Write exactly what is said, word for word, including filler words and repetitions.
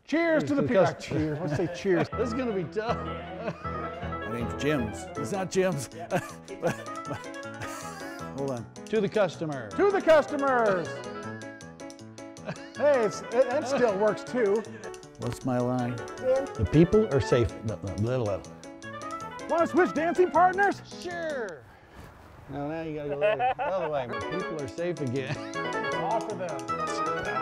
Cheers to the people. Cheers. Let's say cheers. This is gonna be tough. My name's Jim's. It's not Jim's. Hold on. To the customer. To the customers. Hey, it's, it, it still works too. What's my line? The people are safe. Little, little. Want to switch dancing partners? Sure. No, now you gotta go the other way. The people are safe again. Offer them.